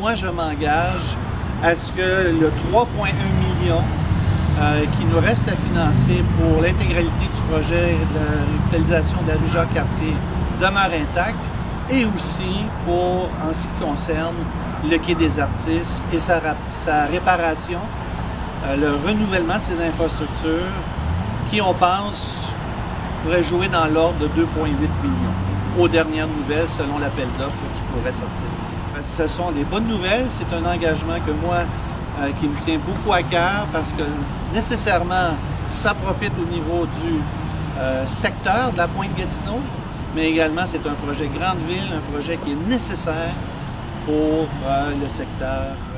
moi, je m'engage à ce que le 3,1 millions qui nous reste à financer pour l'intégralité du projet de la revitalisation de la rue Jacques-Cartier demeure intact, et aussi pour, en ce qui concerne le quai des Artistes et sa réparation, le renouvellement de ces infrastructures qui, on pense, pourrait jouer dans l'ordre de 2,8 millions, aux dernières nouvelles, selon l'appel d'offres qui pourrait sortir. Ce sont des bonnes nouvelles, c'est un engagement que moi, qui me tient beaucoup à cœur, parce que nécessairement, ça profite au niveau du secteur de la Pointe-Gatineau, mais également c'est un projet grande ville, un projet qui est nécessaire pour le secteur